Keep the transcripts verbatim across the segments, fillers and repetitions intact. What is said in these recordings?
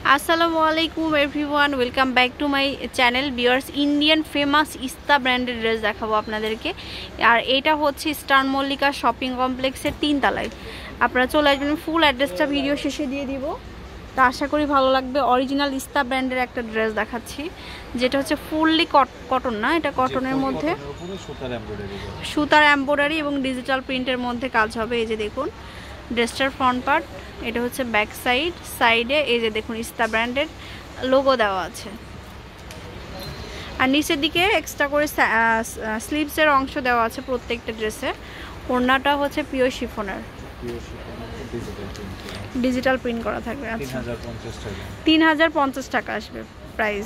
আসসালামু আলাইকুম everyone, welcome back to my channel viewers. Indian famous ইস্তা ব্র্যান্ডের ড্রেস দেখাবো আপনাদেরকে। আর এটা হচ্ছে স্টার মল্লিকা শপিং কমপ্লেক্সের তিন তলায়। আপনারা চলে আসবেন, ফুল অ্যাড্রেসটা ভিডিও শেষে দিয়ে দিব। তো আশা করি ভালো লাগবে। অরিজিনাল ইস্তা ব্র্যান্ডের একটা ড্রেস দেখাচ্ছি, যেটা হচ্ছে ফুললি কটন না, এটা কটনের মধ্যে সুতার এমব্রয়ডারি এবং ডিজিটাল প্রিন্টের মধ্যে কাজ হবে। এই যে দেখুন ড্রেসটার ফ্রন্ট পার্ট, এটা হচ্ছে ব্যাক সাইড। সাইডে এই যে দেখুন ইস্তা ব্র্যান্ডের লোগো দেওয়া আছে। আর নিচের দিকে এক্সট্রা করে স্লিভসের অংশ দেওয়া আছে প্রত্যেকটা ড্রেসে। ওড়নাটা হচ্ছে পিওর শিফনের, ডিজিটাল প্রিন্ট করা থাকবে। আচ্ছা, তিন হাজার পঞ্চাশ টাকা আসবে প্রাইস।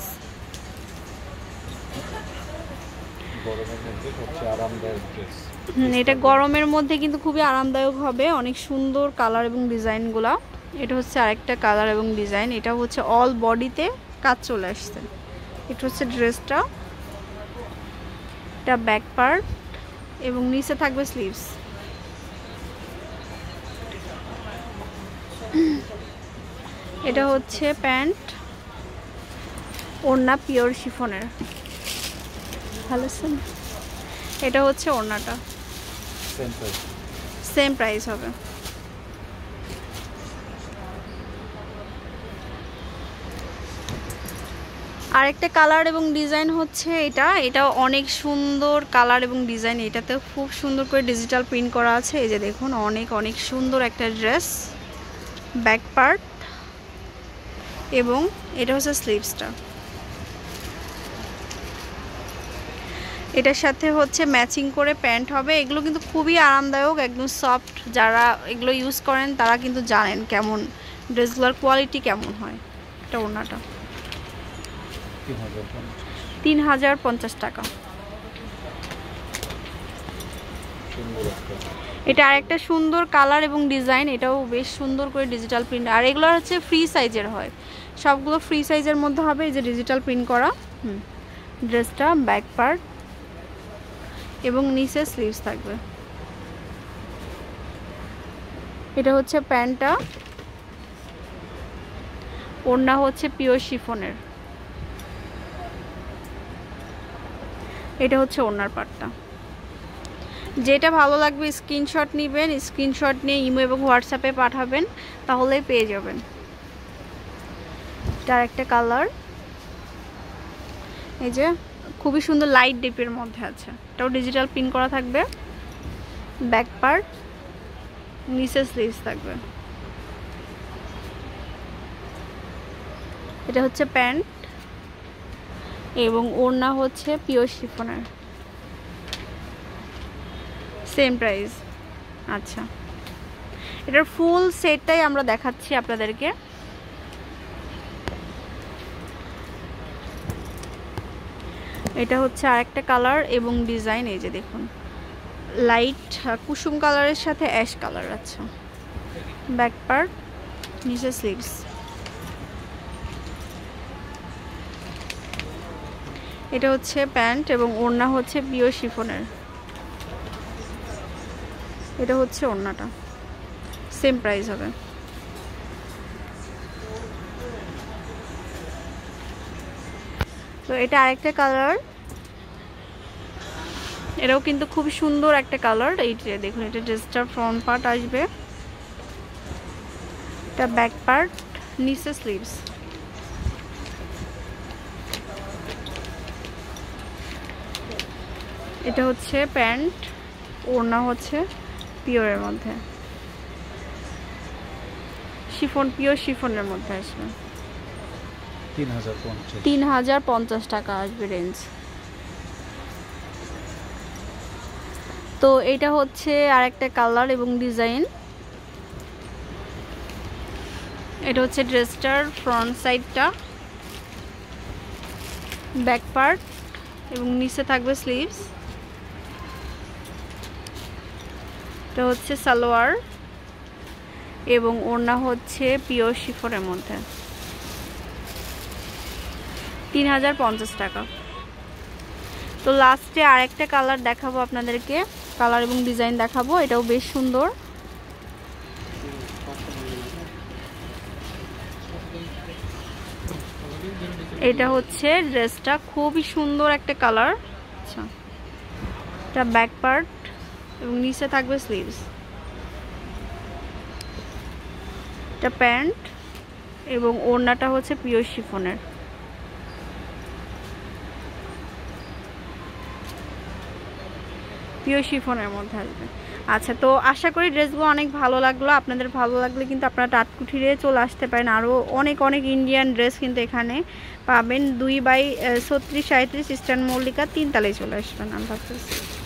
এটা গরমের মধ্যে কিন্তু খুবই আরামদায়ক হবে, অনেক সুন্দর কালার এবং ডিজাইনগুলা। এটা হচ্ছে আরেকটা কালার এবং ডিজাইন, এটা হচ্ছে অল বডিতে কাজ চলে আসছে। এটা হচ্ছে ড্রেসটা, এটা ব্যাক পার্ট এবং নিচে থাকবে স্লিভস। এটা হচ্ছে প্যান্ট, ওড়না পিওর শিফনের। ভালো আছে। এটা হচ্ছে ওড়নাটা, সেম প্রাইস হবে। আরেকটা কালার এবং ডিজাইন হচ্ছে এটা, এটা অনেক সুন্দর কালার এবং ডিজাইন। এটাতে খুব সুন্দর করে ডিজিটাল প্রিন্ট করা আছে। এই যে দেখুন অনেক অনেক সুন্দর একটা ড্রেস, ব্যাক পার্ট এবং এটা হচ্ছে স্লিভসটা। এটার সাথে হচ্ছে ম্যাচিং করে প্যান্ট হবে। এগুলো কিন্তু খুবই আরামদায়ক, একদম সফট। যারা এগুলো ইউজ করেন তারা কিন্তু জানেন কেমন ড্রেসগুলোর কোয়ালিটি কেমন হয়। এটা ওড়নাটা তিন হাজার পঞ্চাশ টাকা। এটা আরেকটা সুন্দর কালার এবং ডিজাইন, এটাও বেশ সুন্দর করে ডিজিটাল প্রিন্ট। আর এগুলো হচ্ছে ফ্রি সাইজের হয়, সবগুলো ফ্রি সাইজের মধ্যে হবে। এই যে ডিজিটাল প্রিন্ট করা। হুম ড্রেসটা ব্যাক পার্ট এবং নিচে স্লিভস থাকবে। এটা হচ্ছে প্যান্টটা, ওড়না হচ্ছে পিওর শিফনের। এটা হচ্ছে ওড়নার পার্টটা। যেটা ভালো লাগবে স্ক্রিনশট নেবেন, স্ক্রিনশট নিয়ে ইমো এবং হোয়াটসঅ্যাপে পাঠাবেন, তাহলেই পেয়ে যাবেন। তার একটা কালার, এই যে খুবই সুন্দর লাইট ডিপের মধ্যে আছে। এটাও ডিজিটাল প্রিন্ট করা থাকবে। ব্যাক পার্ট, নিচে স্লিভস থাকবে। এটা হচ্ছে প্যান্ট এবং ওড়না হচ্ছে পিওর শিফনের, সেম প্রাইস। আচ্ছা, এটার ফুল সেটটাই আমরা দেখাচ্ছি আপনাদেরকে। এটা হচ্ছে আরেকটা কালার এবং ডিজাইন। এই যে দেখুন লাইট কুসুম কালারের সাথে অ্যাশ কালার আছে। ব্যাক পার্ট, নিচে স্লিভস। এটা হচ্ছে প্যান্ট এবং ওড়না হচ্ছে পিওর শিফনের। এটা হচ্ছে ওড়নাটা, সেম প্রাইস হবে। তো এটা আরেকটা কালার, এটাও কিন্তু খুব সুন্দর একটা কালার। এইটা দেখুন, এটা ড্রেসটার ফ্রন্ট পার্ট আসবে, এটা ব্যাক পার্ট, নিচে স্লিভস। এটা হচ্ছে প্যান্ট, ওড়না হচ্ছে পিওরের মধ্যে, শিফন, পিওর শিফনের মধ্যে আসবে। তিন হাজার পঞ্চাশ টাকা আসবে রেঞ্জ। তো এটা হচ্ছে আরেকটা কালার এবং ডিজাইন। এটা হচ্ছে ড্রেসটার ফ্রন্ট সাইডটা, ব্যাক পার্ট এবং নিচে থাকবে স্লিভস। এটা হচ্ছে সালোয়ার এবং ওড়না হচ্ছে পিওর শিফনের মধ্যে। তিন হাজার পঞ্চাশ টাকা। তো লাস্টে আরেকটা কালার দেখাবো আপনাদেরকে, কালার এবং ডিজাইন দেখাবো। এটাও বেশ সুন্দর। এটা হচ্ছে ড্রেসটা, খুবই সুন্দর একটা কালার। আচ্ছা, এটা ব্যাক পার্ট এবং নিচে থাকবে স্লিভস। এটা প্যান্ট এবং ওড়নাটা হচ্ছে পিওর শিফনের। পিওর শিফনের মধ্যে আসবে। আচ্ছা, তো আশা করি ড্রেসগুলো অনেক ভালো লাগলো। আপনাদের ভালো লাগলে কিন্তু আপনারা টাটকুঠিরে চলে আসতে পারেন। আরও অনেক অনেক ইন্ডিয়ান ড্রেস কিন্তু এখানে পাবেন। দুই বাই ছত্রিশ সাঁত্রিশ ইস্টার্ন মল্লিকা তিনতলায় চলে আসবেন। আল্লাহ হাফেজ।